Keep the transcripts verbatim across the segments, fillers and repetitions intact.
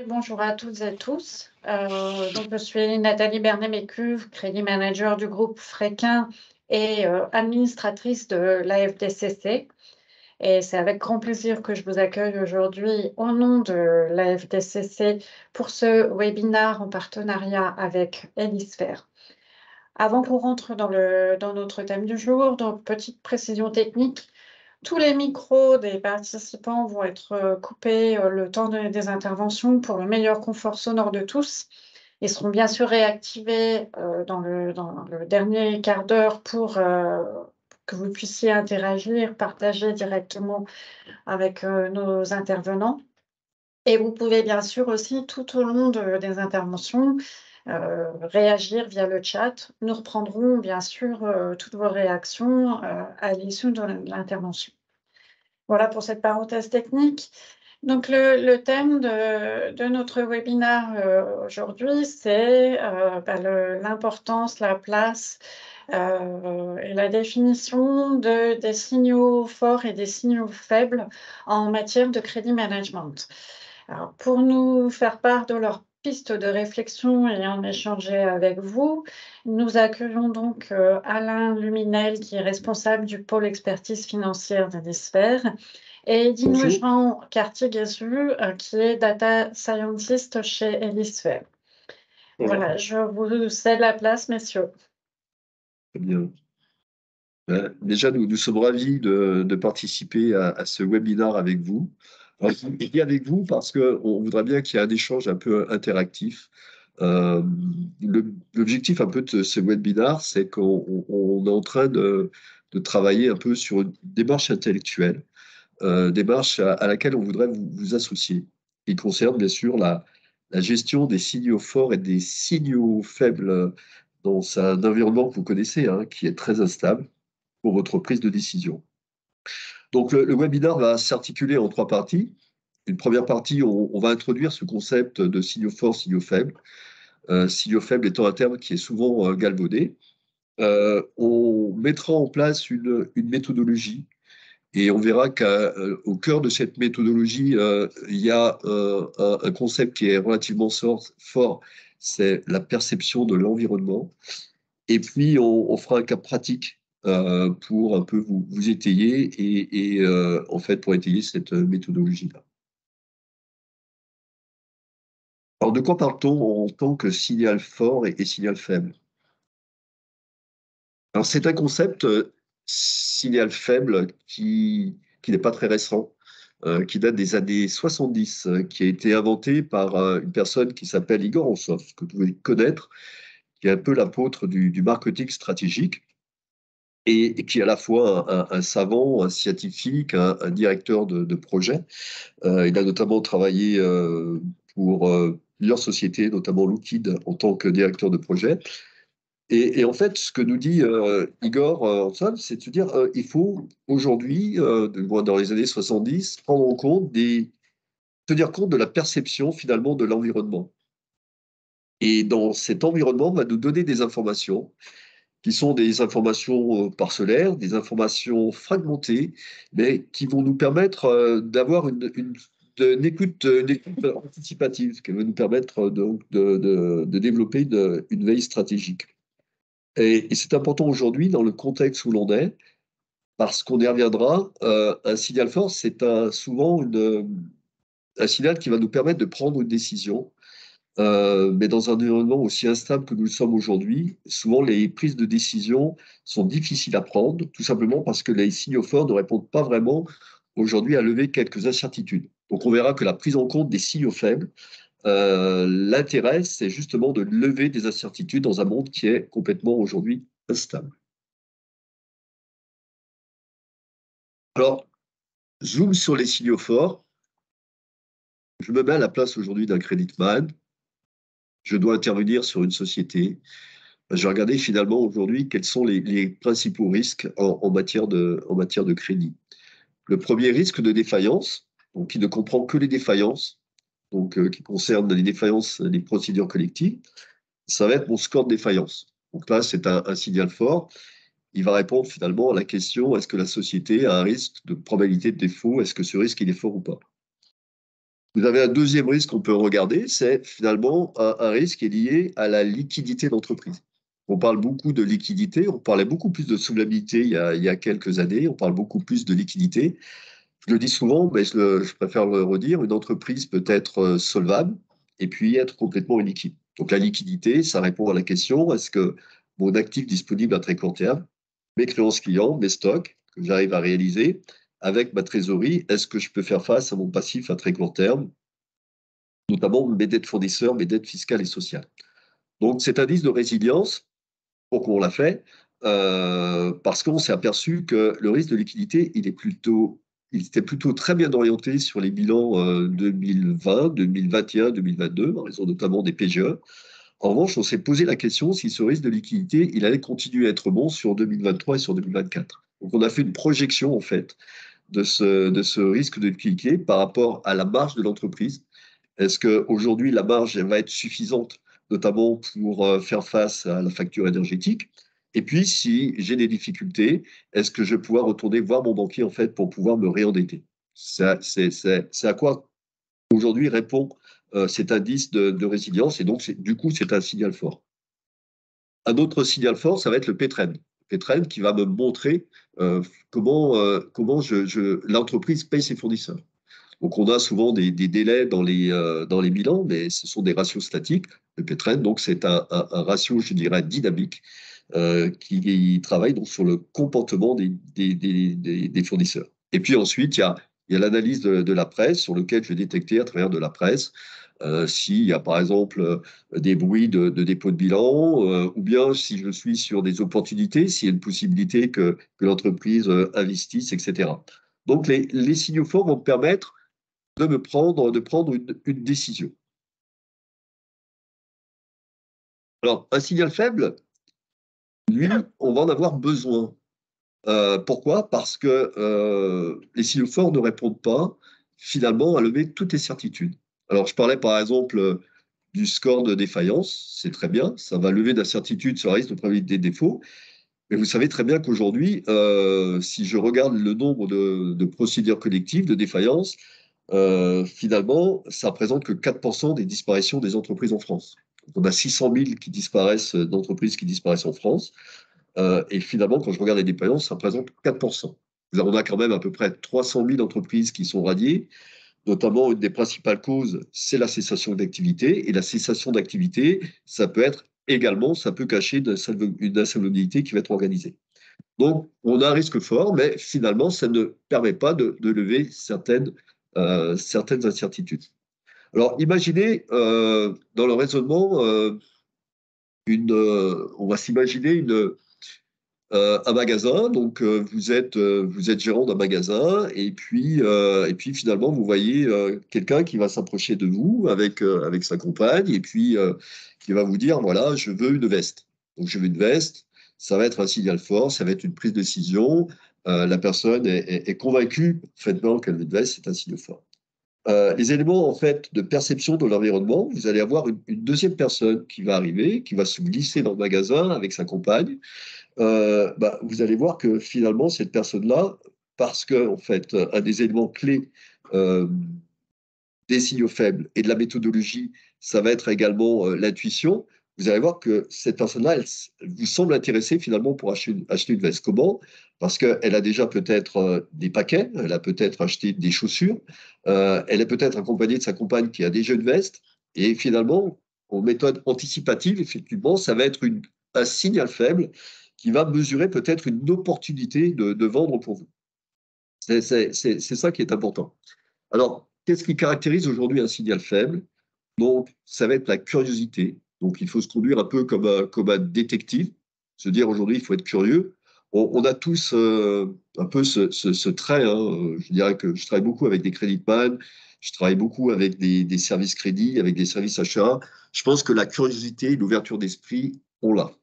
Bonjour à toutes et tous. Euh, donc je suis Nathalie Bernet-Mécuve, Crédit Manager du groupe Fréquin et euh, administratrice de l'A F D C C. Et c'est avec grand plaisir que je vous accueille aujourd'hui au nom de l'A F D C C pour ce webinaire en partenariat avec Elisphère. Avant qu'on rentre dans, le, dans notre thème du jour, donc petite précision technique. Tous les micros des participants vont être euh, coupés euh, le temps de- des interventions pour le meilleur confort sonore de tous. Ils seront bien sûr réactivés euh, dans le, dans le dernier quart d'heure pour euh, que vous puissiez interagir, partager directement avec euh, nos intervenants. Et vous pouvez bien sûr aussi, tout au long de- des interventions, euh, réagir via le chat. Nous reprendrons bien sûr euh, toutes vos réactions euh, à l'issue de l'intervention. Voilà pour cette parenthèse technique. Donc, le, le thème de, de notre webinaire euh, aujourd'hui, c'est euh, bah, le- l'importance, la place euh, et la définition de, des signaux forts et des signaux faibles en matière de crédit management. Alors, pour nous faire part de leurs pistes de réflexion et en échanger avec vous, nous accueillons donc euh, Alain Luminel, qui est responsable du pôle expertise financière d'Elisphère, et Dino Bonjour. Jean Cartier-Guézu, euh, qui est data scientist chez Elisphère. Bonjour. Voilà, je vous cède la place, messieurs. Très bien. Ben, déjà, nous, nous sommes ravis de, de participer à, à ce webinaire avec vous. Alors, je dis avec vous parce qu'on voudrait bien qu'il y ait un échange un peu interactif. Euh, le- L'objectif un peu de ce webinaire, c'est qu'on on- on est en train de, de travailler un peu sur une démarche intellectuelle, euh, démarche à, à laquelle on voudrait vous, vous associer, qui concerne bien sûr la, la gestion des signaux forts et des signaux faibles dans un environnement que vous connaissez, hein, qui est très instable pour votre prise de décision. Donc le, le webinaire va s'articuler en trois parties. Une première partie, on, on va introduire ce concept de signaux forts, signaux faibles. Euh, signaux faibles étant un terme qui est souvent euh, galvaudé. Euh, on mettra en place une, une méthodologie et on verra qu'au cœur de cette méthodologie, euh, il y a euh, un, un concept qui est relativement sort- fort, c'est la perception de l'environnement. Et puis, on, on fera un cas pratique euh, pour un peu vous, vous étayer et, et euh, en fait, pour étayer cette méthodologie-là. Alors, de quoi parle-t-on en tant que signal fort et, et signal faible? Alors, c'est un concept euh, signal faible qui, qui n'est pas très récent, euh, qui date des années soixante-dix, euh, qui a été inventé par euh, une personne qui s'appelle Igor Ansov, que vous devez connaître, qui est un peu l'apôtre du, du marketing stratégique et, et qui est à la fois un, un- un savant, un scientifique, un, un directeur de, de projet. Euh, il a notamment travaillé euh, pour euh, plusieurs sociétés, notamment Lockheed, en tant que directeur de projet. Et, et en fait, ce que nous dit euh, Igor euh, Ansov, c'est de se dire euh, il faut aujourd'hui, euh, de- moi, dans les années soixante-dix, prendre en compte des, tenir compte de la perception finalement de l'environnement. Et dans cet environnement, on va nous donner des informations qui sont des informations euh, parcellaires, des informations fragmentées, mais qui vont nous permettre euh, d'avoir une, une, une écoute, une écoute anticipative, qui va nous permettre euh, donc de, de, de développer une, une veille stratégique. Et, et c'est important aujourd'hui dans le contexte où l'on est, parce qu'on y reviendra, euh, un signal fort, c'est un, souvent une, un signal qui va nous permettre de prendre une décision. Euh, mais dans un environnement aussi instable que nous le sommes aujourd'hui, souvent les prises de décision sont difficiles à prendre, tout simplement parce que les signaux forts ne répondent pas vraiment aujourd'hui à lever quelques incertitudes. Donc on verra que la prise en compte des signaux faibles, euh, l'intérêt, c'est justement de lever des incertitudes dans un monde qui est complètement aujourd'hui instable. Alors, zoom sur les signaux forts. Je me mets à la place aujourd'hui d'un creditman. Je dois intervenir sur une société. Je vais regarder finalement aujourd'hui quels sont les, les principaux risques en, en matière de, en matière de crédit. Le premier risque de défaillance, donc qui ne comprend que les défaillances, donc euh, qui concerne les défaillances des procédures collectives, ça va être mon score de défaillance. Donc là, c'est un, un signal fort. Il va répondre finalement à la question, est-ce que la société a un risque de probabilité de défaut? Est-ce que ce risque il est fort ou pas? Vous avez un deuxième risque qu'on peut regarder, c'est finalement un, un risque qui est lié à la liquidité d'entreprise. On parle beaucoup de liquidité, on parlait beaucoup plus de solvabilité il y a, il y a quelques années, on parle beaucoup plus de liquidité. Je le dis souvent, mais je, le- je préfère le redire, une entreprise peut être euh, solvable et puis être complètement illiquide. Donc la liquidité, ça répond à la question, est-ce que mon actif disponible à très court terme, mes créances clients, mes stocks que j'arrive à réaliser, avec ma trésorerie, est-ce que je peux faire face à mon passif à très court terme, notamment mes dettes fournisseurs, mes dettes fiscales et sociales. Donc cet indice de résilience, pourquoi on l'a fait? Euh, parce qu'on s'est aperçu que le risque de liquidité, il est plutôt, il était plutôt très bien orienté sur les bilans euh, deux mille vingt, deux mille vingt et un, deux mille vingt-deux, en raison notamment des P G E. En revanche, on s'est posé la question si ce risque de liquidité, il allait continuer à être bon sur deux mille vingt-trois et sur deux mille vingt-quatre. Donc on a fait une projection en fait de ce, de ce risque de liquidité par rapport à la marge de l'entreprise. Est-ce qu'aujourd'hui, la marge elle va être suffisante, notamment pour euh, faire face à la facture énergétique? Et puis, si j'ai des difficultés, est-ce que je vais pouvoir retourner voir mon banquier en fait pour pouvoir me réendetter? C'est c'est- c'est- c'est à quoi aujourd'hui répond euh, cet indice de, de résilience et donc c'est- du coup, c'est un signal fort. Un autre signal fort, ça va être le P-Trend. P-Trend qui va me montrer euh, comment, euh, comment je, je- l'entreprise paye ses fournisseurs. Donc, on a souvent des, des délais dans les, euh, dans les bilans, mais ce sont des ratios statiques. Le P-Trend, donc, c'est un, un- un ratio, je dirais, dynamique euh, qui travaille donc sur le comportement des, des, des- des- des fournisseurs. Et puis ensuite, il y a, il y a l'analyse de, de la presse sur lequel je vais détecter à travers de la presse euh, s'il y a par exemple euh, des bruits de, de dépôt de bilan euh, ou bien si je suis sur des opportunités, s'il y a une possibilité que, que l'entreprise euh, investisse, et cetera. Donc les, les signaux forts vont me permettre de me prendre, de prendre une, une décision. Alors, un signal faible, lui, on va en avoir besoin. Euh, pourquoi? Parce que euh, les signaux forts ne répondent pas finalement à lever toutes les certitudes. Alors, je parlais par exemple euh, du score de défaillance, c'est très bien, ça va lever d'incertitude sur le risque de probabilité de défaut, mais vous savez très bien qu'aujourd'hui, euh, si je regarde le nombre de, de procédures collectives de défaillance, euh, finalement, ça représente que quatre pour cent des disparitions des entreprises en France. On a six cent mille qui disparaissent, d'entreprises qui disparaissent en France. Euh, et finalement, quand je regarde les défaillances, ça représente quatre pour cent. On a quand même à peu près trois cent mille entreprises qui sont radiées. Notamment, une des principales causes, c'est la cessation d'activité. Et la cessation d'activité, ça peut être également, ça peut cacher une insolvabilité qui va être organisée. Donc, on a un risque fort, mais finalement, ça ne permet pas de, de lever certaines, euh, certaines incertitudes. Alors, imaginez euh, dans le raisonnement, euh, une, euh, on va s'imaginer une, euh, un magasin. Donc, euh, vous êtes, euh, vous êtes gérant d'un magasin, et puis, euh, et puis finalement, vous voyez euh, quelqu'un qui va s'approcher de vous avec, euh, avec sa compagne, et puis euh, qui va vous dire, voilà, je veux une veste. Donc, je veux une veste. Ça va être un signal fort, ça va être une prise de décision. Euh, la personne est, est, est convaincue, faitement, qu'elle veut une veste, c'est un signe fort. Euh, les éléments en fait de perception de l'environnement, vous allez avoir une, une deuxième personne qui va arriver, qui va se glisser dans le magasin avec sa compagne, euh, bah, vous allez voir que finalement, cette personne-là, parce que, en fait, un des éléments clés euh, des signaux faibles et de la méthodologie, ça va être également euh, l'intuition. Vous allez voir que cette personne-là, elle, elle vous semble intéressée finalement pour acheter une, acheter une veste. Comment? Parce qu'elle a déjà peut-être euh, des paquets, elle a peut-être acheté des chaussures, euh, elle est peut-être accompagnée de sa compagne qui a déjà une veste. Et finalement, en méthode anticipative, effectivement, ça va être une, un signal faible qui va mesurer peut-être une opportunité de, de vendre pour vous. C'est c'est- c'est- c'est ça qui est important. Alors, qu'est-ce qui caractérise aujourd'hui un signal faible? Donc, ça va être la curiosité. Donc, il faut se conduire un peu comme un, comme un détective. Se dire aujourd'hui, il faut être curieux. On, on a tous euh, un peu ce, ce- ce trait. Hein. Je dirais que je travaille beaucoup avec des créditman, je travaille beaucoup avec des, des services crédits, avec des services achats. Je pense que la curiosité, l'ouverture d'esprit, on l'a.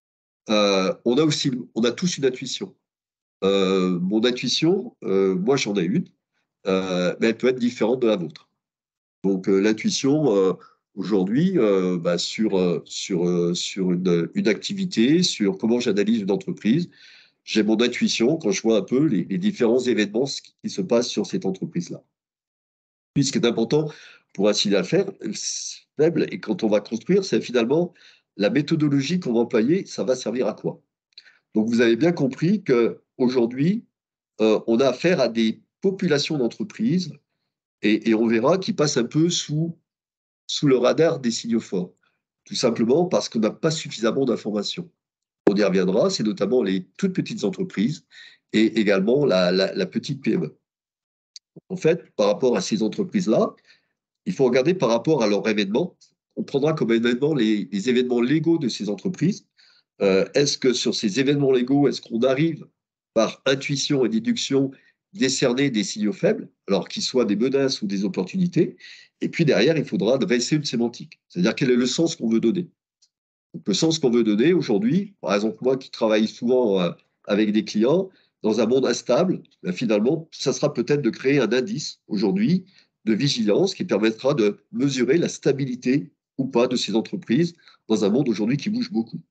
Euh, on a aussi, on a tous une intuition. Euh, mon intuition, euh, moi j'en ai une, euh, mais elle peut être différente de la vôtre. Donc euh, l'intuition, euh, aujourd'hui, euh, bah, sur, euh, sur, euh, sur une, une activité, sur comment j'analyse une entreprise, j'ai mon intuition quand je vois un peu les, les différents événements qui se passent sur cette entreprise-là. Puis ce qui est important pour un signal faible, faible, et quand on va construire, c'est finalement la méthodologie qu'on va employer, ça va servir à quoi? Donc vous avez bien compris qu'aujourd'hui, euh, on a affaire à des populations d'entreprises, et, et on verra qui passent un peu sous, sous le radar des signaux forts. Tout simplement parce qu'on n'a pas suffisamment d'informations. On y reviendra, c'est notamment les toutes petites entreprises et également la, la, la petite P M E. En fait, par rapport à ces entreprises-là, il faut regarder par rapport à leurs événements. On prendra comme événement les, les événements légaux de ces entreprises. Euh, est-ce que sur ces événements légaux, est-ce qu'on arrive par intuition et déduction décerner des signaux faibles, alors qu'ils soient des menaces ou des opportunités? Et puis derrière, il faudra dresser une sémantique, c'est-à-dire quel est le sens qu'on veut donner. Donc, le sens qu'on veut donner aujourd'hui, par exemple, moi qui travaille souvent euh, avec des clients, dans un monde instable, ben, finalement, ça sera peut-être de créer un indice aujourd'hui de vigilance qui permettra de mesurer la stabilité ou pas de ces entreprises dans un monde aujourd'hui qui bouge beaucoup.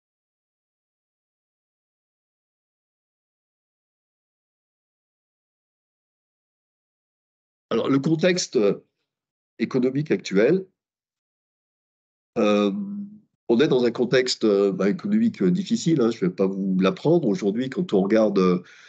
Alors, le contexte économique actuel, euh, on est dans un contexte euh, bah, économique difficile, hein, je ne vais pas vous l'apprendre. Aujourd'hui, quand on regarde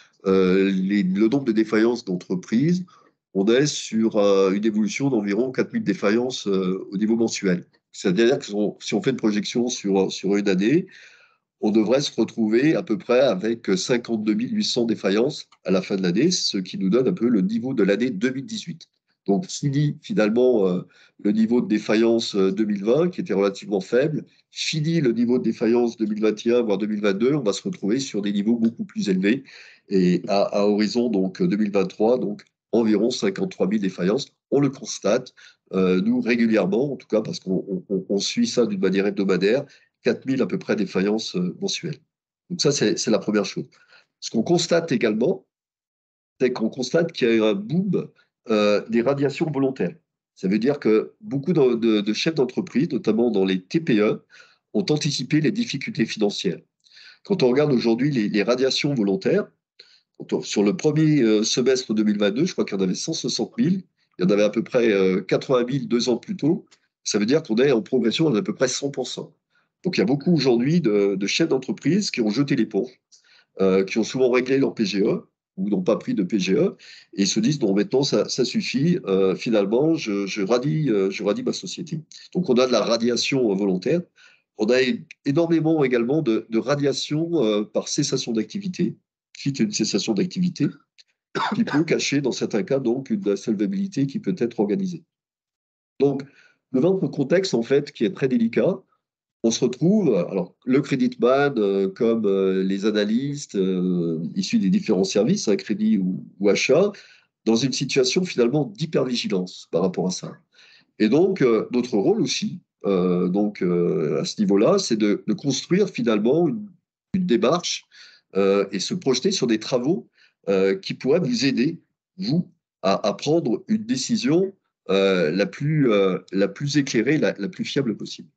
euh, les, le nombre de défaillances d'entreprises, on est sur euh, une évolution d'environ quatre mille défaillances euh, au niveau mensuel. C'est-à-dire que si on fait une projection sur, sur une année, on devrait se retrouver à peu près avec cinquante-deux mille huit cents défaillances à la fin de l'année, ce qui nous donne un peu le niveau de l'année deux mille dix-huit. Donc, fini finalement euh, le niveau de défaillance euh, deux mille vingt, qui était relativement faible, fini le niveau de défaillance deux mille vingt et un, voire deux mille vingt-deux, on va se retrouver sur des niveaux beaucoup plus élevés. Et à, à horizon donc deux mille vingt-trois, donc environ cinquante-trois mille défaillances. On le constate, euh, nous, régulièrement, en tout cas, parce qu'on on, on suit ça d'une manière hebdomadaire, quatre mille à peu près défaillances euh, mensuelles. Donc ça, c'est la première chose. Ce qu'on constate également, c'est qu'on constate qu'il y a eu un boom euh, des radiations volontaires. Ça veut dire que beaucoup de, de, de chefs d'entreprise, notamment dans les T P E, ont anticipé les difficultés financières. Quand on regarde aujourd'hui les, les radiations volontaires, on, sur le premier euh, semestre deux mille vingt-deux, je crois qu'il y en avait cent soixante mille, il y en avait à peu près euh, quatre-vingt mille deux ans plus tôt. Ça veut dire qu'on est en progression d'à peu près cent pour cent. Donc il y a beaucoup aujourd'hui de, de chefs d'entreprise qui ont jeté l'éponge, euh, qui ont souvent réglé leur P G E ou n'ont pas pris de P G E et se disent non, maintenant ça, ça suffit, euh, finalement je, je, radie, euh, je radie ma société. Donc on a de la radiation volontaire. On a énormément également de, de radiation euh, par cessation d'activité, quitte une cessation d'activité, qui peut cacher dans certains cas donc une insolvabilité qui peut être organisée. Donc, devant un contexte en fait qui est très délicat, on se retrouve, alors le creditman, euh, comme euh, les analystes euh, issus des différents services, hein, crédit ou, ou achat, dans une situation finalement d'hypervigilance par rapport à ça. Et donc, euh, notre rôle aussi, euh, donc, euh, à ce niveau-là, c'est de, de construire finalement une, une démarche euh, et se projeter sur des travaux euh, qui pourraient vous aider, vous, à, à prendre une décision euh, la, plus, euh, la plus éclairée, la, la plus fiable possible.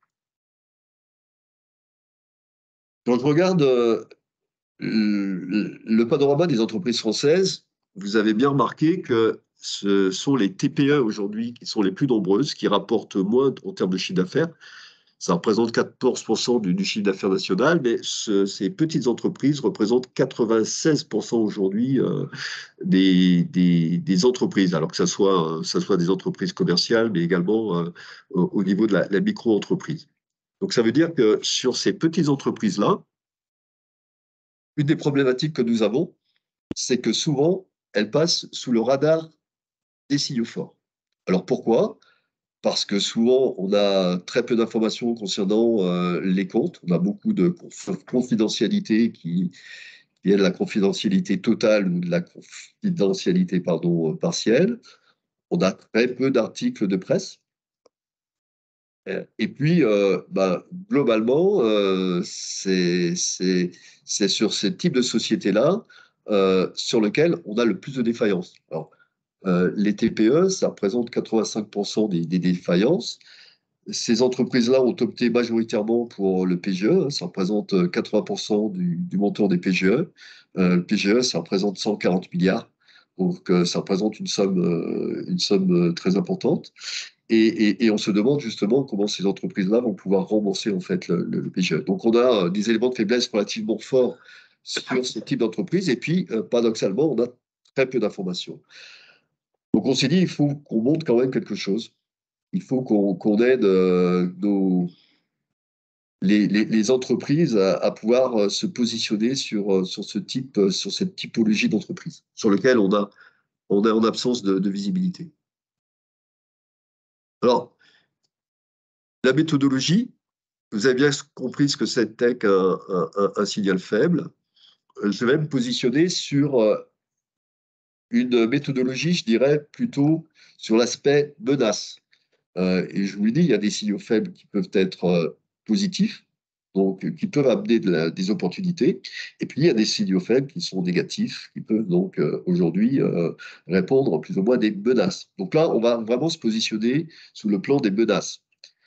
Quand je regarde euh, le, le panorama des entreprises françaises, vous avez bien remarqué que ce sont les T P E aujourd'hui qui sont les plus nombreuses, qui rapportent moins en termes de chiffre d'affaires. Ça représente quatorze pour cent du, du chiffre d'affaires national, mais ce, ces petites entreprises représentent quatre-vingt-seize pour cent aujourd'hui euh, des, des, des, entreprises, alors que ce soit, euh, ça soit des entreprises commerciales, mais également euh, au, au niveau de la, la micro-entreprise. Donc ça veut dire que sur ces petites entreprises-là, une des problématiques que nous avons, c'est que souvent, elles passent sous le radar des signaux forts. Alors pourquoi? Parce que souvent, on a très peu d'informations concernant euh, les comptes. On a beaucoup de confidentialité qui, qui est de la confidentialité totale ou de la confidentialité pardon, partielle. On a très peu d'articles de presse. Et puis, euh, bah, globalement, euh, c'est sur ce type de société-là euh, sur lequel on a le plus de défaillances. Alors, euh, les T P E, ça représente quatre-vingt-cinq pour cent des, des défaillances. Ces entreprises-là ont opté majoritairement pour le P G E, hein, ça représente quatre-vingts pour cent du, du montant des P G E. Euh, le P G E, ça représente cent quarante milliards. Donc, euh, ça représente une somme, euh, une somme euh, très importante. Et, et, et on se demande justement comment ces entreprises-là vont pouvoir rembourser en fait le, le- le P G E. Donc, on a euh, des éléments de faiblesse relativement forts sur ce type d'entreprise. Et puis, euh, paradoxalement, on a très peu d'informations. Donc, on s'est dit, il faut qu'on monte quand même quelque chose. Il faut qu'on qu'on aide euh, nos, les, les- les entreprises à, à pouvoir euh, se positionner sur, euh, sur ce type, euh, sur cette typologie d'entreprise, sur lequel on a, on est en absence de, de visibilité. Alors, la méthodologie, vous avez bien compris ce que c'était qu'un un, un- un signal faible. Euh, Je vais me positionner sur euh, une méthodologie, je dirais, plutôt sur l'aspect menace. Euh, et je vous le dis, il y a des signaux faibles qui peuvent être euh, positifs, donc euh, qui peuvent amener de la- des opportunités. Et puis, il y a des signaux faibles qui sont négatifs, qui peuvent donc euh, aujourd'hui euh, répondre plus ou moins à des menaces. Donc là, on va vraiment se positionner sous le plan des menaces.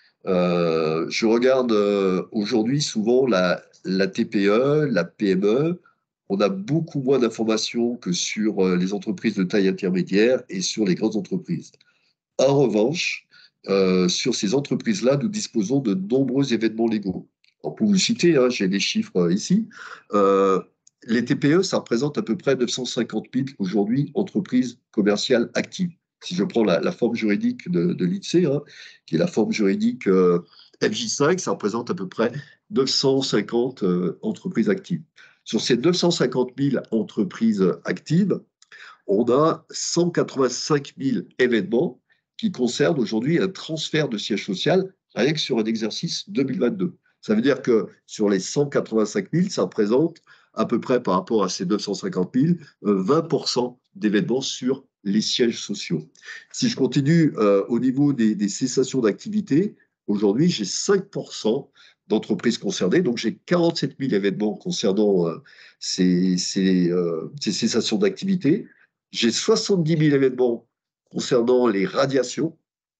Euh, je regarde euh, aujourd'hui souvent la, la T P E, la P M E. On a beaucoup moins d'informations que sur euh, les entreprises de taille intermédiaire et sur les grandes entreprises. En revanche, euh, sur ces entreprises-là, nous disposons de nombreux événements légaux. Alors, pour vous citer, hein, j'ai les chiffres euh, ici. Euh, les T P E, ça représente à peu près neuf cent cinquante mille aujourd'hui entreprises commerciales actives. Si je prends la, la forme juridique de, de l'I N S E E, hein, qui est la forme juridique euh, F J cinq, ça représente à peu près neuf cent cinquante euh, entreprises actives. Sur ces neuf cent cinquante mille entreprises actives, on a cent quatre-vingt-cinq mille événements qui concernent aujourd'hui un transfert de siège social avec sur un exercice deux mille vingt-deux. Ça veut dire que sur les cent quatre-vingt-cinq mille, ça représente à peu près par rapport à ces neuf cent cinquante mille, vingt pour cent d'événements sur les sièges sociaux. Si je continue euh, au niveau des, des cessations d'activité, aujourd'hui j'ai cinq pour cent d'entreprises concernées, donc j'ai quarante-sept mille événements concernant euh, ces, ces, euh, ces cessations d'activité. J'ai soixante-dix mille événements concernant les radiations,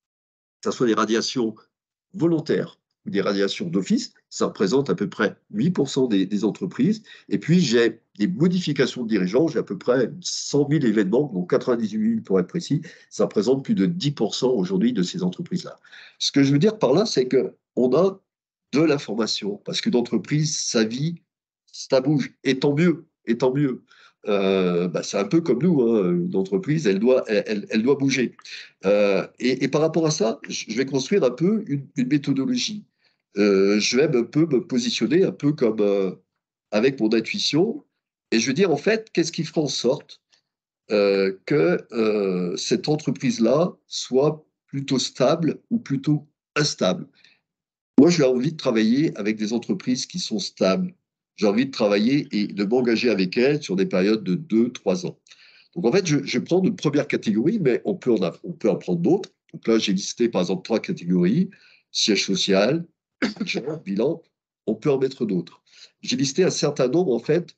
que ce soit des radiations volontaires ou des radiations d'office. Ça représente à peu près huit pour cent des, des entreprises. Et puis, j'ai des modifications de dirigeants. J'ai à peu près cent mille événements, donc quatre-vingt-dix-huit mille pour être précis. Ça représente plus de dix pour cent aujourd'hui de ces entreprises-là. Ce que je veux dire par là, c'est qu'on a de l'information, parce qu'une entreprise, sa vie, ça bouge. Et tant mieux, et tant mieux. Euh, bah, c'est un peu comme nous, hein. Une entreprise, elle doit, elle, elle- elle doit bouger. Euh, et, et par rapport à ça, je vais construire un peu une, une méthodologie. Euh, je vais un peu me positionner un peu comme euh, avec mon intuition, et je veux dire en fait, qu'est-ce qui fera en sorte euh, que euh, cette entreprise-là soit plutôt stable ou plutôt instable. Moi, j'ai envie de travailler avec des entreprises qui sont stables. J'ai envie de travailler et de m'engager avec elles sur des périodes de deux, trois ans. Donc, en fait, je, je prends une première catégorie, mais on peut en, on peut en prendre d'autres. Donc là, j'ai listé, par exemple, trois catégories. Siège social, bilan, on peut en mettre d'autres. J'ai listé un certain nombre, en fait,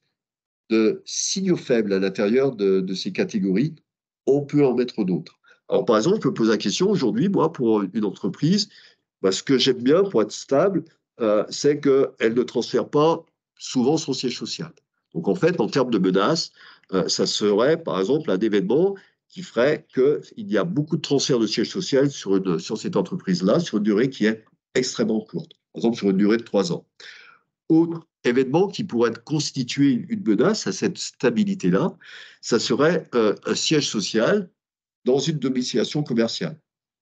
de signaux faibles à l'intérieur de, de ces catégories. On peut en mettre d'autres. Alors, par exemple, je me pose la question, aujourd'hui, moi, pour une entreprise, bah, ce que j'aime bien pour être stable, euh, c'est qu'elle ne transfère pas souvent son siège social. Donc, en fait, en termes de menaces, euh, ça serait, par exemple, un événement qui ferait qu'il y a beaucoup de transferts de siège social sur, une, sur cette entreprise-là, sur une durée qui est extrêmement courte, par exemple sur une durée de trois ans. Autre événement qui pourrait constituer une menace à cette stabilité-là, ça serait euh, un siège social dans une domiciliation commerciale.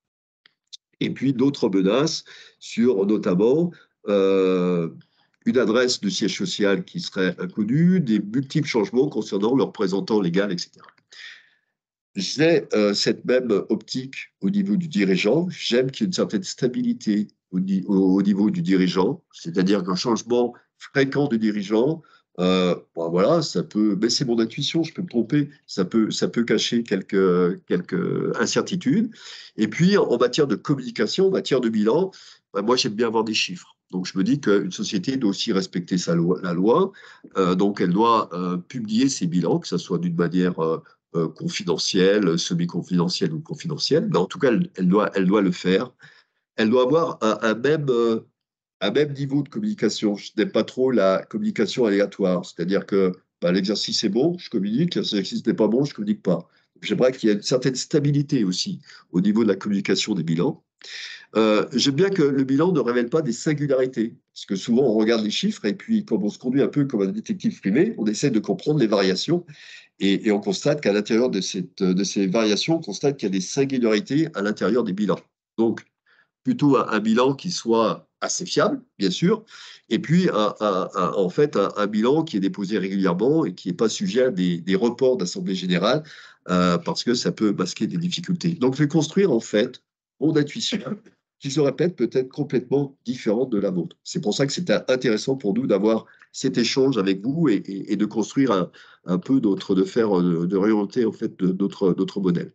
Et puis d'autres menaces sur notamment euh, une adresse de siège social qui serait inconnue, des multiples changements concernant le représentant légal, et cetera. J'ai euh, cette même optique au niveau du dirigeant. J'aime qu'il y ait une certaine stabilité au, au, au niveau du dirigeant, c'est-à-dire qu'un changement fréquent de dirigeant, euh, bon, voilà, ça peut baisser mon intuition, je peux me tromper, ça peut, ça peut cacher quelques, quelques incertitudes. Et puis, en matière de communication, en matière de bilan, ben, moi, j'aime bien avoir des chiffres. Donc, je me dis qu'une société doit aussi respecter sa loi, la loi. Euh, donc, elle doit euh, publier ses bilans, que ce soit d'une manière euh, euh, confidentielle, semi-confidentielle ou confidentielle. Mais en tout cas, elle, elle, doit, elle doit le faire. Elle doit avoir un, un même, euh, un même niveau de communication. Je n'aime pas trop la communication aléatoire. C'est-à-dire que bah, l'exercice est bon, je communique. L'exercice n'est pas bon, je ne communique pas. j'aimerais qu'il y ait une certaine stabilité aussi au niveau de la communication des bilans. Euh, j'aime bien que le bilan ne révèle pas des singularités, parce que souvent on regarde les chiffres et puis comme on se conduit un peu comme un détective privé, on essaie de comprendre les variations et, et on constate qu'à l'intérieur de, cette, de ces variations, on constate qu'il y a des singularités à l'intérieur des bilans. Donc, plutôt un, un bilan qui soit assez fiable, bien sûr, et puis un, un, un, en fait un, un bilan qui est déposé régulièrement et qui n'est pas sujet à des, des reports d'assemblée générale, euh, parce que ça peut masquer des difficultés. Donc, je vais construire en fait mon intuition qui se répète peut-être complètement différente de la vôtre. C'est pour ça que c'était intéressant pour nous d'avoir cet échange avec vous et, et, et de construire un, un peu d'autres, de faire, de, de réorienter en fait d'autres, d'autres modèles.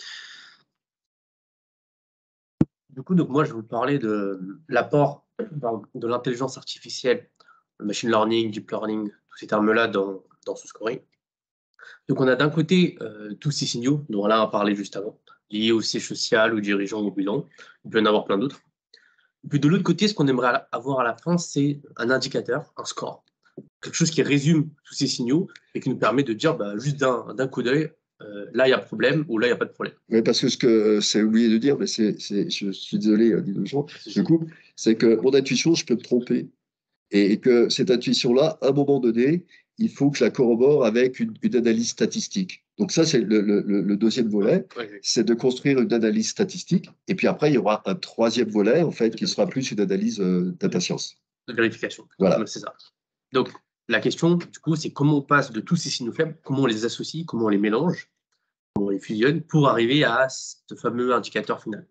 Du coup, donc moi, je vais vous parler de l'apport de l'intelligence artificielle, le machine learning, deep learning, tous ces termes-là dans, dans ce scoring. Donc, on a d'un côté euh, tous ces signaux dont Alain a parlé juste avant, liés au siège social, aux dirigeants, au bilan. Il peut y en avoir plein d'autres. Et puis de l'autre côté, ce qu'on aimerait avoir à la fin, c'est un indicateur, un score, quelque chose qui résume tous ces signaux et qui nous permet de dire bah, juste d'un, d'un coup d'œil, euh, là il y a problème ou là il n'y a pas de problème. Oui, parce que ce que c'est oublié de dire, mais c'est, c'est, je suis désolé, euh, dit le gens, du coup, c'est que mon intuition, je peux me tromper. Et, et que cette intuition-là, à un moment donné, il faut que je la corrobore avec une, une analyse statistique. Donc ça, c'est le, le, le deuxième volet, Ouais, ouais. c'est de construire une analyse statistique. Et puis après, il y aura un troisième volet, en fait, qui sera plus une analyse euh, data science. De vérification. Voilà. C'est ça. Donc, la question, du coup, c'est comment on passe de tous ces signaux faibles, comment on les associe, comment on les mélange, comment on les fusionne pour arriver à ce fameux indicateur final.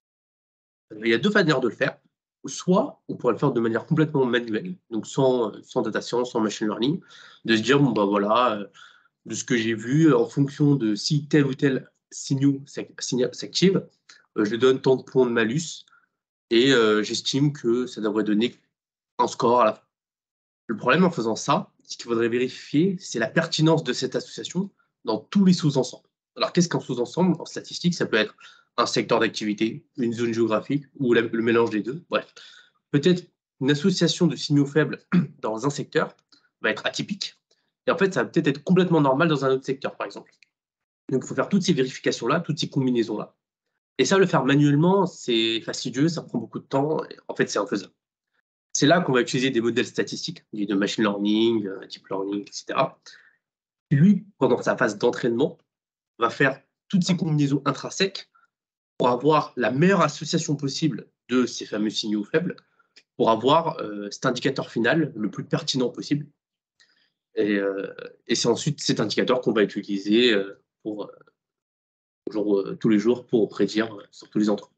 Il y a deux manières de le faire. Soit on pourrait le faire de manière complètement manuelle, donc sans, sans data science, sans machine learning, de se dire, bon, bah voilà, euh, de ce que j'ai vu, en fonction de si tel ou tel signal s'active, euh, je donne tant de points de malus et euh, j'estime que ça devrait donner un score à la fin. Le problème en faisant ça, ce qu'il faudrait vérifier, c'est la pertinence de cette association dans tous les sous-ensembles. Alors, qu'est-ce qu'un sous-ensemble? En statistique, ça peut être un secteur d'activité, une zone géographique ou la, le mélange des deux. Bref, peut-être une association de signaux faibles dans un secteur va être atypique. Et en fait, ça va peut-être être complètement normal dans un autre secteur, par exemple. Donc, il faut faire toutes ces vérifications-là, toutes ces combinaisons-là. Et ça, le faire manuellement, c'est fastidieux, ça prend beaucoup de temps. Et en fait, c'est infaisable. C'est là qu'on va utiliser des modèles statistiques, de machine learning, deep learning, et cetera. Lui, pendant sa phase d'entraînement, va faire toutes ces combinaisons intrinsèques pour avoir la meilleure association possible de ces fameux signaux faibles, pour avoir euh, cet indicateur final le plus pertinent possible. Et, euh, et c'est ensuite cet indicateur qu'on va utiliser euh, pour, euh, jour, euh, tous les jours pour prédire euh, sur tous les entreprises.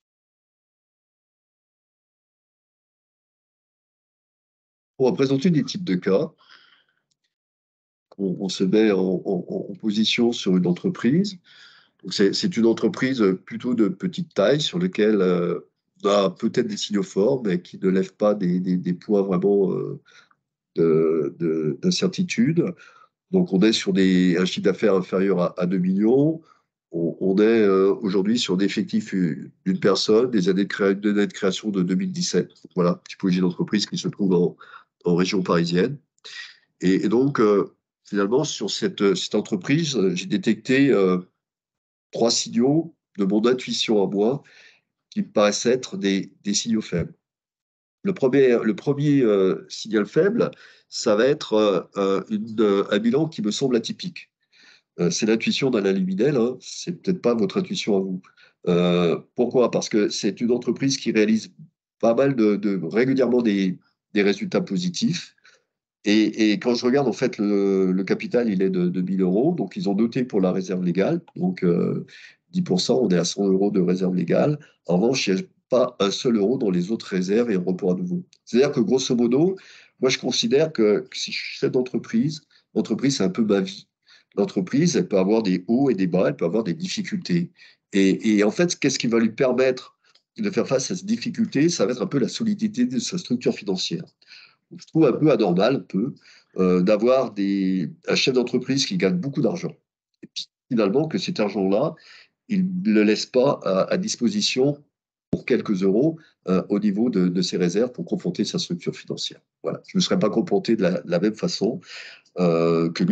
On va présenter des types de cas. On, on se met en, en, en position sur une entreprise. C'est, c'est une entreprise plutôt de petite taille sur laquelle euh, on a peut-être des signaux forts, mais qui ne lèvent pas des, des, des points vraiment euh, de, de, d'incertitude. Donc, on est sur des, un chiffre d'affaires inférieur à, à deux millions. On, on est euh, aujourd'hui sur des effectifs d'une personne, des années de, créa, de, années de création de deux mille dix-sept. Voilà, typologie d'entreprise qui se trouve en, en région parisienne. Et, et donc, euh, finalement, sur cette, cette entreprise, j'ai détecté euh, trois signaux de mon intuition à moi qui me paraissent être des, des signaux faibles. Le premier, le premier euh, signal faible, ça va être euh, une, euh, un bilan qui me semble atypique. Euh, c'est l'intuition d'Alain Libidel, hein, c'est peut-être pas votre intuition à vous. Euh, pourquoi? Parce que c'est une entreprise qui réalise pas mal de, de régulièrement des, des résultats positifs. Et, et quand je regarde, en fait, le, le capital, il est de, de mille euros. Donc, ils ont doté pour la réserve légale. Donc, euh, dix pour cent, on est à cent euros de réserve légale. En revanche, il n'y a pas un seul euro dans les autres réserves et en report à nouveau. C'est-à-dire que, grosso modo, moi, je considère que, que si je suis chef d'entreprise, l'entreprise, c'est un peu ma vie. L'entreprise, elle peut avoir des hauts et des bas, elle peut avoir des difficultés. Et, et en fait, qu'est-ce qui va lui permettre de faire face à ces difficultés? Ça va être un peu la solidité de sa structure financière. Je trouve un peu anormal, un peu, euh, d'avoir des, un chef d'entreprise qui gagne beaucoup d'argent. Et puis, finalement, que cet argent-là, il ne le laisse pas à, à disposition pour quelques euros euh, au niveau de, de ses réserves pour confronter sa structure financière. Voilà. Je ne me serais pas comporté de la, de la même façon euh, que lui.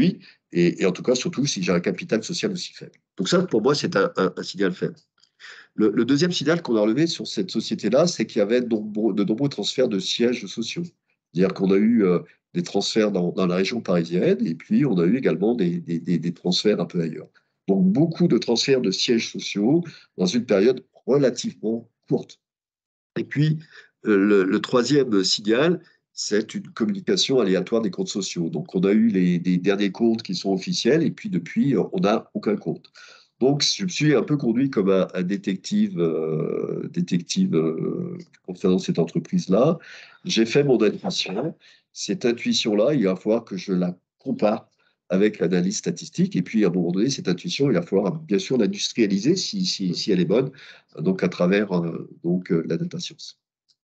et, et en tout cas, surtout si j'ai un capital social aussi faible. Donc ça, pour moi, c'est un, un, un signal faible. Le, le deuxième signal qu'on a relevé sur cette société-là, c'est qu'il y avait de nombreux, de nombreux transferts de sièges sociaux. C'est-à-dire qu'on a eu euh, des transferts dans, dans la région parisienne, et puis on a eu également des, des, des, des transferts un peu ailleurs. Donc beaucoup de transferts de sièges sociaux dans une période relativement courte. Et puis, euh, le, le troisième signal, c'est une communication aléatoire des comptes sociaux. Donc, on a eu les, les derniers comptes qui sont officiels, et puis depuis, on n'a aucun compte. Donc, je me suis un peu conduit comme un, un détective, euh, détective euh, concernant cette entreprise-là. J'ai fait mon intuition. Cette intuition-là, il va falloir que je la compare avec l'analyse statistique. Et puis, à un moment donné, cette intuition, il va falloir bien sûr l'industrialiser si, si, si elle est bonne, donc à travers euh, donc, euh, la data science.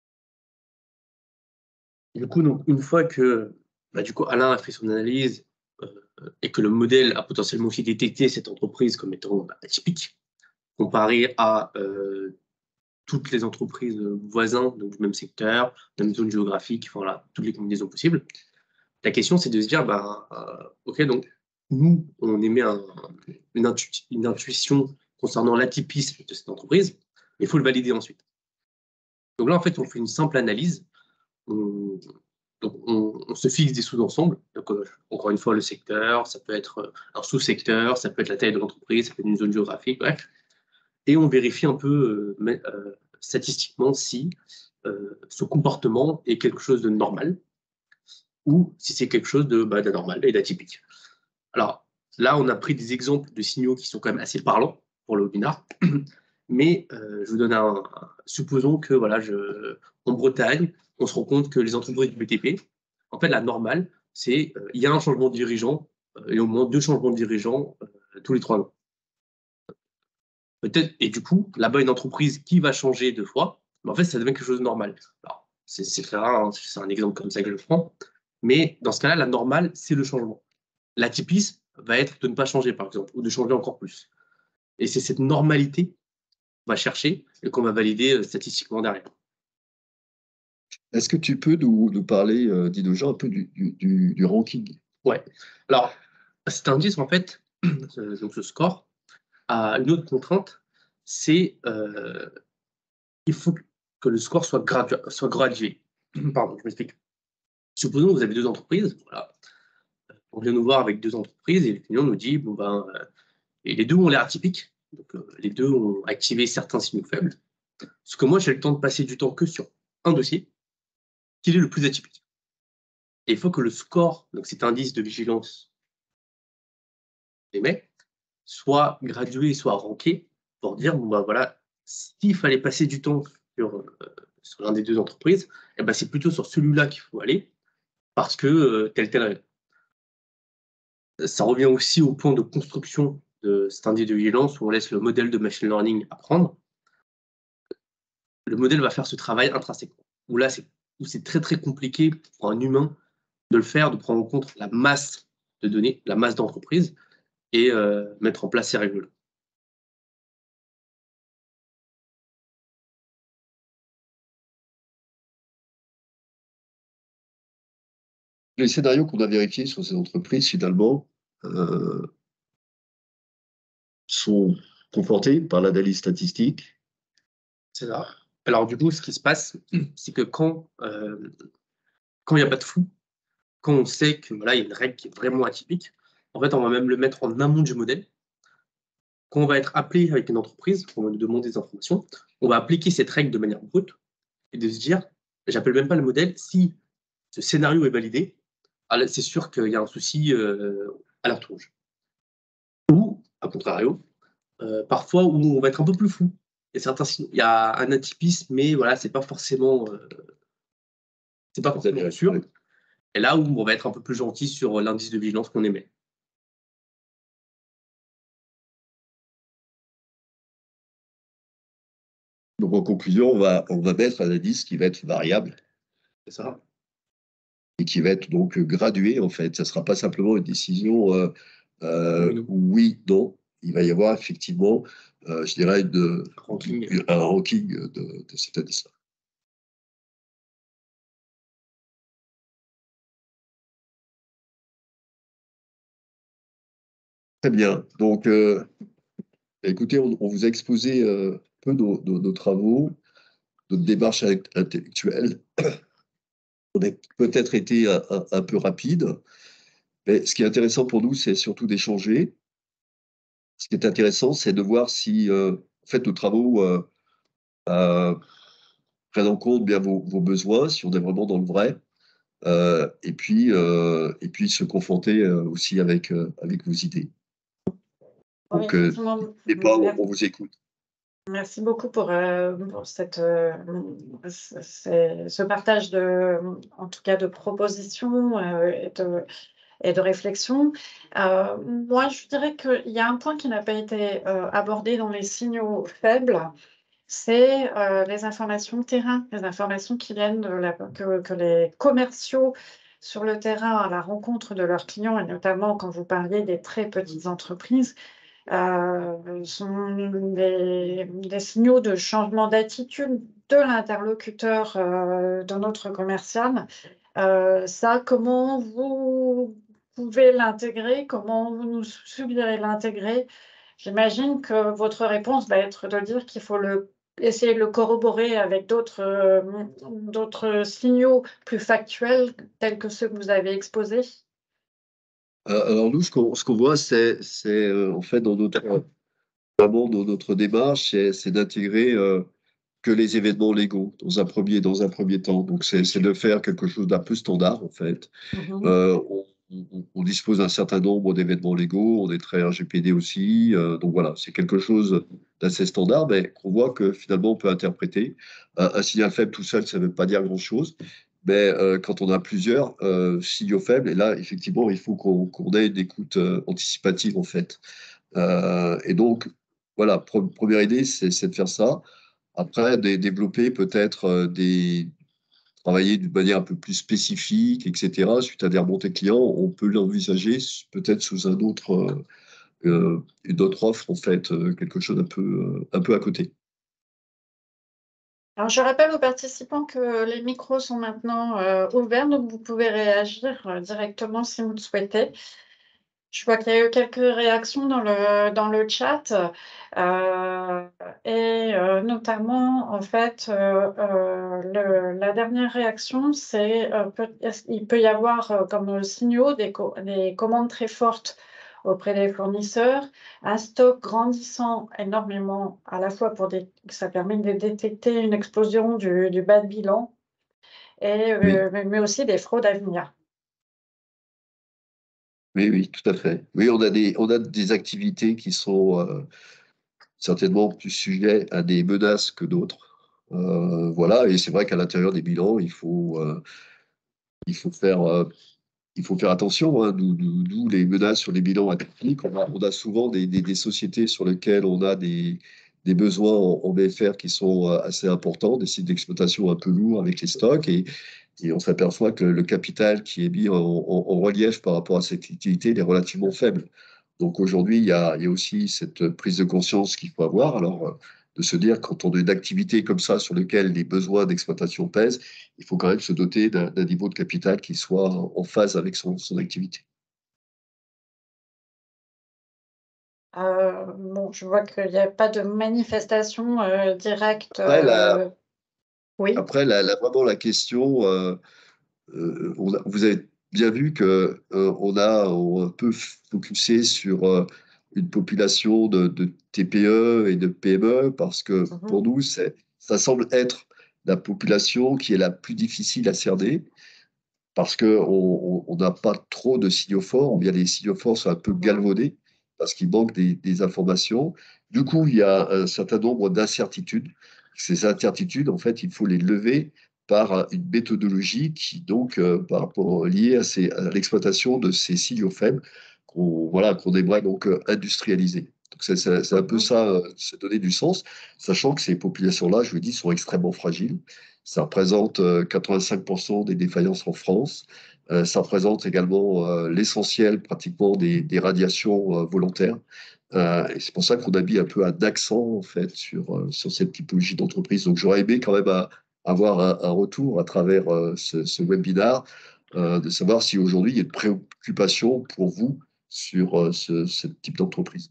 Du coup, donc, une fois que bah, du coup, Alain a fait son analyse euh, et que le modèle a potentiellement aussi détecté cette entreprise comme étant bah, atypique, comparé à euh, toutes les entreprises voisines, donc du même secteur, même zone géographique, voilà, toutes les combinaisons possibles. La question, c'est de se dire, bah, euh, OK, donc, nous, on émet un, une, intu une intuition concernant l'atypisme de cette entreprise, mais il faut le valider ensuite. Donc là, en fait, on fait une simple analyse. On, donc on, on se fixe des sous-ensembles. Donc, euh, encore une fois, le secteur, ça peut être un sous-secteur, ça peut être la taille de l'entreprise, ça peut être une zone géographique, bref. Et on vérifie un peu euh, mais, euh, statistiquement si euh, ce comportement est quelque chose de normal ou si c'est quelque chose de bah, d'anormal et d'atypique. Alors là, on a pris des exemples de signaux qui sont quand même assez parlants pour le webinar, mais euh, je vous donne un, un supposons que voilà, je, en Bretagne, on se rend compte que les entreprises du B T P, en fait, la normale, c'est euh, il y a un changement de dirigeant euh, et au moins deux changements de dirigeant euh, tous les trois ans. Peut-être, et du coup, là-bas, une entreprise qui va changer deux fois, mais en fait, ça devient quelque chose de normal. Alors, c'est très rare, hein, c'est un exemple comme ça que je prends, mais dans ce cas-là, la normale, c'est le changement. L'atypisme va être de ne pas changer, par exemple, ou de changer encore plus. Et c'est cette normalité qu'on va chercher et qu'on va valider euh, statistiquement derrière. Est-ce que tu peux nous, nous parler, euh, Dino-Jean, un peu du, du, du ranking? Ouais. Alors, cet indice, en fait, donc ce score, a une autre contrainte, c'est euh, il faut que le score soit, gradu soit gradué. Pardon, je m'explique. Supposons que vous avez deux entreprises, voilà. On vient nous voir avec deux entreprises et le client nous dit, bon ben, euh, et les deux ont l'air atypiques, donc euh, les deux ont activé certains signaux faibles. Parce que moi, j'ai le temps de passer du temps que sur un dossier, qui est le plus atypique. Et il faut que le score, donc cet indice de vigilance d'émet, soit gradué, soit ranké, pour dire, bon ben voilà, s'il fallait passer du temps sur, euh, sur l'un des deux entreprises, eh ben c'est plutôt sur celui-là qu'il faut aller, parce que euh, telle telle raison. Ça revient aussi au point de construction de cet indice de vigilance où on laisse le modèle de machine learning apprendre. Le modèle va faire ce travail intrinsèquement. Où là, c'est très très compliqué pour un humain de le faire, de prendre en compte la masse de données, la masse d'entreprises et euh, mettre en place ces règles-là. Les scénarios qu'on a vérifiés sur ces entreprises, finalement, euh, sont confortés par l'analyse statistique. C'est ça. Alors du coup, ce qui se passe, c'est que quand euh, quand il n'y a pas de flou, quand on sait que voilà, il y a une règle qui est vraiment atypique, en fait, on va même le mettre en amont du modèle. Quand on va être appelé avec une entreprise, on va nous demander des informations, on va appliquer cette règle de manière brute et de se dire, j'appelle même pas le modèle, si ce scénario est validé, c'est sûr qu'il y a un souci euh, alerte rouge. Ou, à contrario, euh, parfois où on va être un peu plus flou. Il y a, certains, il y a un atypisme, mais voilà, c'est pas forcément, euh, c'est pas forcément sûr. Et là où on va être un peu plus gentil sur l'indice de vigilance qu'on émet. Donc, en conclusion, on va, on va mettre un indice qui va être variable. C'est ça. Et qui va être donc gradué, en fait. Ça ne sera pas simplement une décision euh, euh, oui, non. Il va y avoir effectivement, euh, je dirais, de, ranking. un ranking de, de cet indice-là. Très bien. Donc, euh, écoutez, on, on vous a exposé euh, un peu nos, nos- nos travaux, notre démarche int- intellectuelle. On a peut-être été un, un- un peu rapide, mais ce qui est intéressant pour nous, c'est surtout d'échanger. Ce qui est intéressant, c'est de voir si, euh, en fait, nos travaux euh, euh, prennent en compte bien vos, vos besoins, si on est vraiment dans le vrai, euh, et puis, euh, et puis se confronter euh, aussi avec, euh, avec vos idées. Oui, Donc, euh, effectivement. n'hésitez pas, on, on vous écoute. Merci beaucoup pour, euh, pour cette, euh, ce, ce- ce partage de, en tout cas, de propositions euh, et de, et de réflexions. Euh, moi, je dirais qu'il y a un point qui n'a pas été euh, abordé dans les signaux faibles, c'est euh, les informations terrain, les informations qui viennent de la, que, que les commerciaux sur le terrain à la rencontre de leurs clients, et notamment quand vous parliez des très petites entreprises, euh, sont des, des signaux de changement d'attitude de l'interlocuteur euh, de notre commercial. Euh, ça, comment vous pouvez l'intégrer? Comment vous nous suggérez l'intégrer? J'imagine que votre réponse va être de dire qu'il faut le, essayer de le corroborer avec d'autres euh, d'autres signaux plus factuels tels que ceux que vous avez exposés. Euh, alors nous, ce qu'on ce qu'on voit, c'est c'est, euh, en fait dans notre vraiment dans notre démarche, c'est c'est d'intégrer euh, que les événements légaux dans un premier dans un premier temps. Donc c'est c'est de faire quelque chose d'un peu standard en fait. Mhm. Euh, on, on- on dispose d'un certain nombre d'événements légaux, on est très R G P D aussi. Euh, donc voilà, c'est quelque chose d'assez standard, mais qu'on voit que finalement on peut interpréter. Un, un signal faible tout seul, ça ne veut pas dire grand-chose. Mais euh, quand on a plusieurs euh, signaux faibles, et là, effectivement, il faut qu'on qu'on ait une écoute euh, anticipative, en fait. Euh, et donc, voilà, pre- première idée, c'est c'est de faire ça. Après, de développer peut-être euh, des, travailler d'une manière un peu plus spécifique, et cetera. Suite à des remontées clients, on peut l'envisager s- peut-être sous un autre, euh, euh, une autre offre, en fait, euh, quelque chose un peu, euh, un peu à côté. Alors, je rappelle aux participants que les micros sont maintenant euh, ouverts, donc vous pouvez réagir euh, directement si vous le souhaitez. Je vois qu'il y a eu quelques réactions dans le, dans le chat, euh, et euh, notamment, en fait, euh, euh, le- la dernière réaction, c'est euh, peut, est-ce- il peut y avoir euh, comme signaux des, co- des commandes très fortes auprès des fournisseurs, un stock grandissant énormément, à la fois pour des, ça permet de détecter une explosion du, du bas de bilan, et, Oui, euh, mais mais aussi des fraudes à venir. oui, oui, tout à fait. Oui, on a des, on a des activités qui sont euh, certainement plus sujets à des menaces que d'autres. Euh, voilà, et c'est vrai qu'à l'intérieur des bilans, il faut, euh, il faut faire, euh, il faut faire attention, hein. Nous, nous- nous, les menaces sur les bilans atypiques, on a, on a souvent des, des- des sociétés sur lesquelles on a des, des besoins en, en B F R qui sont euh, assez importants, des sites d'exploitation un peu lourds avec les stocks, et, et on s'aperçoit que le capital qui est mis en, en- en relief par rapport à cette activité il est relativement faible. Donc aujourd'hui, il y a, il y a aussi cette prise de conscience qu'il faut avoir. Alors, euh, de se dire, quand on a une activité comme ça sur laquelle les besoins d'exploitation pèsent, il faut quand même se doter d'un d'un niveau de capital qui soit en phase avec son, son activité. Euh, bon, je vois qu'il n'y a pas de manifestation euh, directe. Après, la, euh, Oui. après la, la- vraiment la question, euh, euh, on a- vous avez bien vu que euh, on a on a un peu focusé sur euh, une population de, de T P E et de P M E parce que pour Mhm. nous, c'est, ça semble être la population qui est la plus difficile à cerner parce qu'on on on n'a pas trop de signaux forts, ou bien les signaux forts sont un peu Mhm. galvaudés parce qu'il manque des, des informations. Du coup, il y a un certain nombre d'incertitudes. Ces incertitudes, en fait, il faut les lever par une méthodologie qui, donc, euh, par rapport liée à, ces- à l'exploitation de ces signaux faibles, qu'on voilà, qu'on aimerait donc euh, industrialiser. Donc, c'est c'est- c'est un peu Mhm. ça, euh, c'est donner du sens, sachant que ces populations-là, je vous dis, sont extrêmement fragiles. Ça représente euh, quatre-vingt-cinq pour cent des défaillances en France. Euh, ça représente également euh, l'essentiel pratiquement des, des radiations euh, volontaires. Euh, et c'est pour ça qu'on a mis un peu un accent en fait sur, euh, sur cette typologie d'entreprise. Donc j'aurais aimé quand même à- avoir un, un retour à travers euh, ce, ce webinaire, euh, de savoir si aujourd'hui il y a une préoccupation pour vous sur euh, ce, ce type d'entreprise.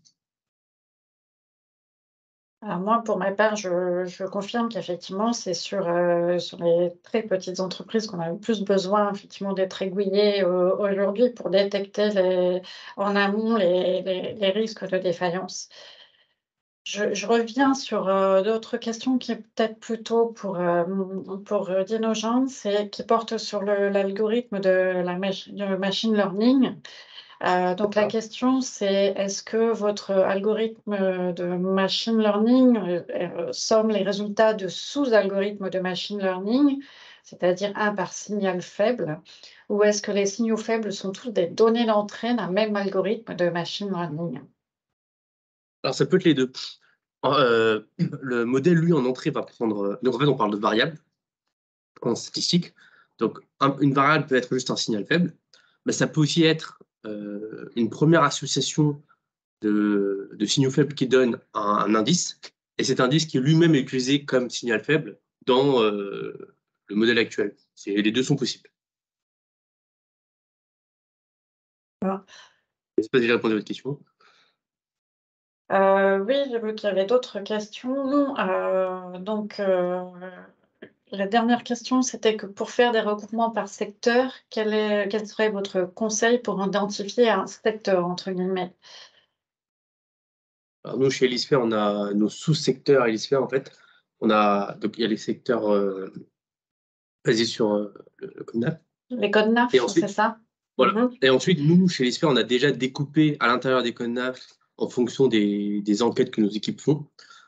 Alors moi, pour ma part, je, je confirme qu'effectivement, c'est sur, euh, sur les très petites entreprises qu'on a le plus besoin effectivement d'être aiguillés euh, aujourd'hui pour détecter les, en amont les, les, les risques de défaillance. Je, je reviens sur euh, d'autres questions qui est peut-être plutôt pour, euh, pour euh, Dinogenes et qui portent sur le- l'algorithme de la mach- de machine learning. Euh, donc la question c'est est-ce que votre algorithme de machine learning euh, euh, somme les résultats de sous-algorithmes de machine learning, c'est-à-dire un par signal faible, ou est-ce que les signaux faibles sont tous des données d'entrée d'un même algorithme de machine learning? Alors, ça peut être les deux. Euh, le modèle, lui, en entrée, va prendre. Donc, en fait, on parle de variables en statistique. Donc, un- une variable peut être juste un signal faible, mais ça peut aussi être euh, une première association de, de signaux faibles qui donne un, un indice. Et cet indice qui lui-même est utilisé comme signal faible dans euh, le modèle actuel. C'est- Les deux sont possibles. Ah. Je ne sais pas si j'ai répondu à votre question. Euh, oui, j'ai vu qu'il y avait d'autres questions. Euh, donc, euh, la dernière question, c'était que pour faire des regroupements par secteur, quel est, quel serait votre conseil pour identifier un secteur, entre guillemets? Alors, nous, chez Elisphère, on a nos sous-secteurs Elisphère, en fait. On a, donc, il y a les secteurs euh, basés sur euh, le, le CONAP. Les codes Et N A F, c'est ensuite, ça? voilà. Mhm. Et ensuite, nous, chez Elisphère, on a déjà découpé à l'intérieur des CONAP en fonction des, des enquêtes que nos équipes font.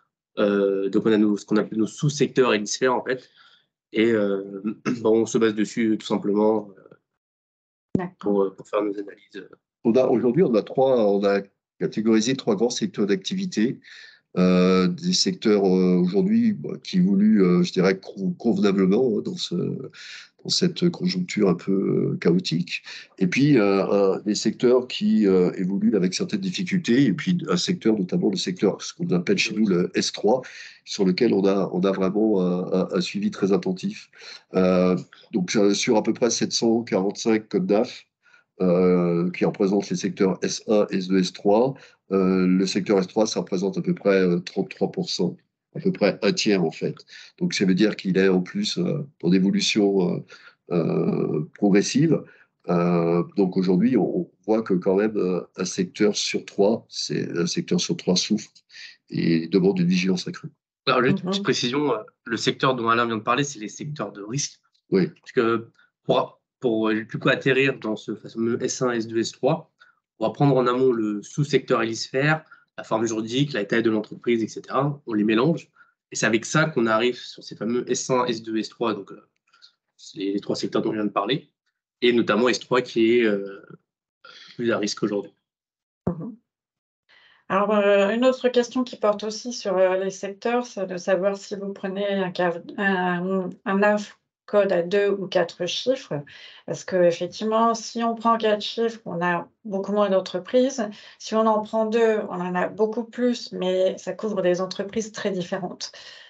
Euh, donc, on a nos, ce qu'on appelle nos sous-secteurs Elisphère, en fait. Et euh, bon, on se base dessus, tout simplement, D'accord. pour, pour faire nos analyses. On a, aujourd'hui, on a trois, on a catégorisé trois grands secteurs d'activité. Euh, des secteurs euh, aujourd'hui bah, qui évoluent, euh, je dirais, con- convenablement hein, dans, ce, dans cette conjoncture un peu euh, chaotique. Et puis, euh, un- des secteurs qui euh, évoluent avec certaines difficultés. Et puis, un secteur, notamment le secteur, ce qu'on appelle chez nous le S trois, sur lequel on a, on a vraiment un, un- un suivi très attentif. Euh, donc, euh, sur à peu près sept cent quarante-cinq codes D A F, euh, qui représentent les secteurs S un, S deux, S trois. Euh, le secteur S trois, ça représente à peu près euh, trente-trois pour cent, à peu près un tiers en fait. Donc ça veut dire qu'il est en plus euh, en évolution euh, euh, progressive. Euh, donc aujourd'hui, on, on voit que quand même euh, un secteur sur trois, c'est un secteur sur trois souffre et demande une vigilance accrue. Alors, juste une Mhm. petite précision, euh, le secteur dont Alain vient de parler, c'est les secteurs de risque. Oui, Parce que pour, pour euh, du coup atterrir dans ce fameux S un, S deux, S trois, on va prendre en amont le sous-secteur hélisphère, la forme juridique, la taille de l'entreprise, et cetera. On les mélange. Et c'est avec ça qu'on arrive sur ces fameux S un, S deux, S trois, donc euh, c'est les, les trois secteurs dont on vient de parler, et notamment S trois qui est euh, plus à risque aujourd'hui. Mhm. Alors, euh, une autre question qui porte aussi sur euh, les secteurs, c'est de savoir si vous prenez un, cave- un, un N A F code à deux ou quatre chiffres. Parce que effectivement, si on prend quatre chiffres, on a beaucoup moins d'entreprises. Si on en prend deux, on en a beaucoup plus, mais ça couvre des entreprises très différentes.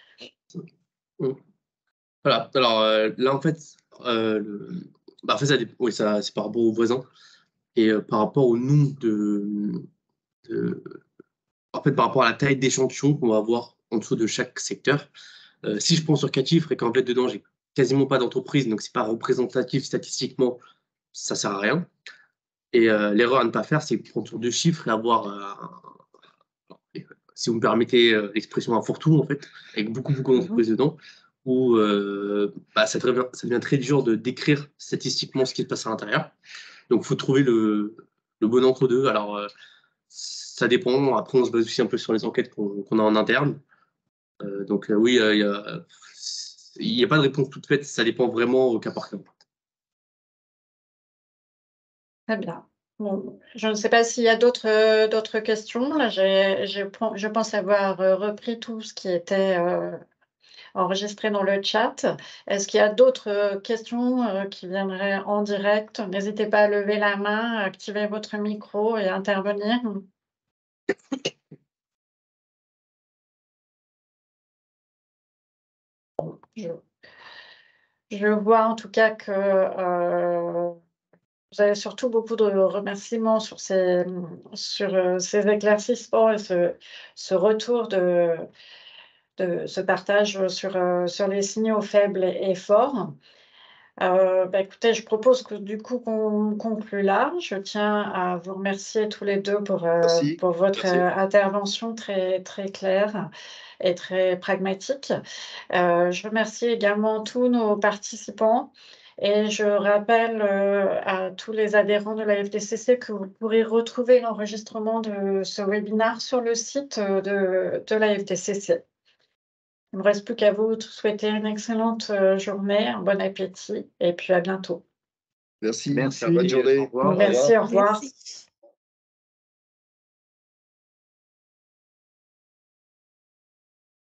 Voilà. Alors euh, là, en fait, euh, le- bah, en fait ça, dépend- oui, ça, c'est par rapport aux voisins et euh, par rapport au nombre de, de- en fait, par rapport à la taille d'échantillon qu'on va avoir en dessous de chaque secteur. Euh, si je prends sur quatre chiffres et qu'en fait dedans j'ai quasiment pas d'entreprise, donc c'est pas représentatif statistiquement, ça sert à rien. Et euh, l'erreur à ne pas faire, c'est prendre sur deux chiffres et avoir, euh, un- si vous me permettez euh, l'expression, un fourre-tout en fait, avec beaucoup beaucoup d'entreprises dedans, où euh, bah, ça, devient, ça devient très dur de décrire statistiquement ce qui se passe à l'intérieur. Donc il faut trouver le, le bon entre-deux. Alors euh, ça dépend. Après, on se base aussi un peu sur les enquêtes qu'on qu'on a en interne. Euh, donc euh, oui, euh, il euh, n'y a, a, pas de réponse toute faite. Ça dépend vraiment au cas par cas. Très bien. Bon, je ne sais pas s'il y a d'autres euh, d'autres questions. Là, j'ai, j'ai- je pense avoir euh, repris tout ce qui était euh, enregistré dans le chat. Est-ce qu'il y a d'autres euh, questions euh, qui viendraient en direct? N'hésitez pas à lever la main, à activer votre micro et intervenir. Je, je vois en tout cas que euh, vous avez surtout beaucoup de remerciements sur ces, sur, euh, ces éclaircissements et ce, ce retour de, de ce partage sur, euh, sur les signaux faibles et, et forts. Euh, bah, écoutez, je propose que du coup qu'on conclue là. Je tiens à vous remercier tous les deux pour, euh, Merci. pour votre Merci. euh, intervention très, très claire et très pragmatique. Euh, je remercie également tous nos participants et je rappelle euh, à tous les adhérents de la F D C C que vous pourrez retrouver l'enregistrement de ce webinaire sur le site euh, de, de la F D C C. Il ne me reste plus qu'à vous souhaiter une excellente euh, journée, un bon appétit et puis à bientôt. Merci. Merci. Bonne journée. Au revoir. Merci, au revoir. Merci.